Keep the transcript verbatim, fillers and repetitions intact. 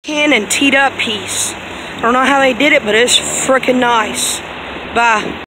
Can and teed up piece. I don't know how they did it, but it's freaking nice. Bye.